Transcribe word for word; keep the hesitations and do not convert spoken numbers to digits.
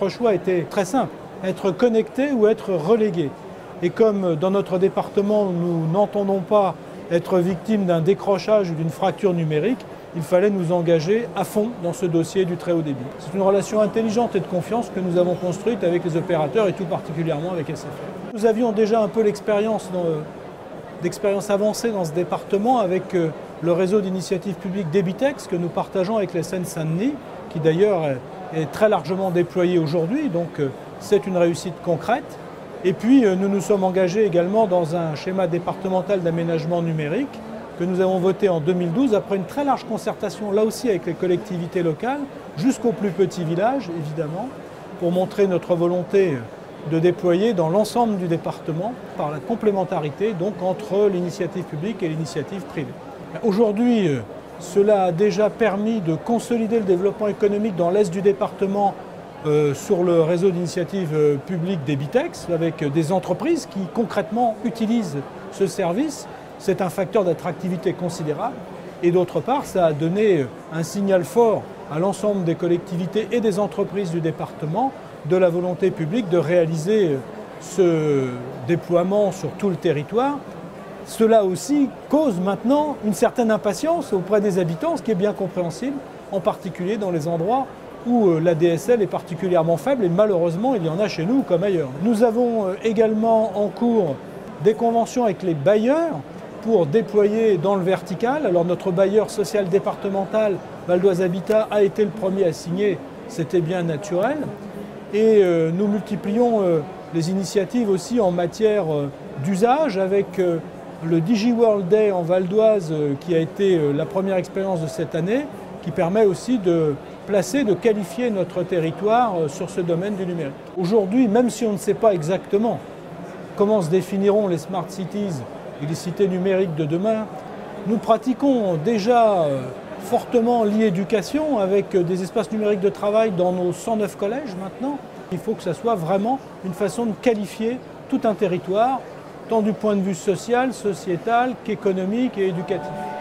notre choix était très simple, être connecté ou être relégué. Et comme dans notre département, nous n'entendons pas être victimes d'un décrochage ou d'une fracture numérique, il fallait nous engager à fond dans ce dossier du très haut débit. C'est une relation intelligente et de confiance que nous avons construite avec les opérateurs et tout particulièrement avec S F R. Nous avions déjà un peu l'expérience d'expérience avancée dans ce département avec le réseau d'initiatives publiques Debitex que nous partageons avec les Seine-Saint-Denis, qui d'ailleurs est très largement déployé aujourd'hui, donc c'est une réussite concrète. Et puis nous nous sommes engagés également dans un schéma départemental d'aménagement numérique que nous avons voté en deux mille douze après une très large concertation, là aussi avec les collectivités locales, jusqu'aux plus petits villages évidemment, pour montrer notre volonté de déployer dans l'ensemble du département par la complémentarité donc entre l'initiative publique et l'initiative privée. Aujourd'hui, cela a déjà permis de consolider le développement économique dans l'est du département euh, sur le réseau d'initiatives euh, publiques Debitex, avec des entreprises qui concrètement utilisent ce service. C'est un facteur d'attractivité considérable. Et d'autre part, ça a donné un signal fort à l'ensemble des collectivités et des entreprises du département de la volonté publique de réaliser ce déploiement sur tout le territoire. Cela aussi cause maintenant une certaine impatience auprès des habitants, ce qui est bien compréhensible, en particulier dans les endroits où la D S L est particulièrement faible, et malheureusement il y en a chez nous comme ailleurs. Nous avons également en cours des conventions avec les bailleurs pour déployer dans le vertical. Alors notre bailleur social départemental, Val d'Oise Habitat, a été le premier à signer, c'était bien naturel. Et euh, nous multiplions euh, les initiatives aussi en matière euh, d'usage avec euh, le DigiWorld Day en Val d'Oise euh, qui a été euh, la première expérience de cette année, qui permet aussi de placer, de qualifier notre territoire euh, sur ce domaine du numérique. Aujourd'hui, même si on ne sait pas exactement comment se définiront les smart cities et les cités numériques de demain, nous pratiquons déjà euh, fortement l'e-éducation avec des espaces numériques de travail dans nos cent neuf collèges maintenant. Il faut que ça soit vraiment une façon de qualifier tout un territoire, tant du point de vue social, sociétal qu'économique et éducatif.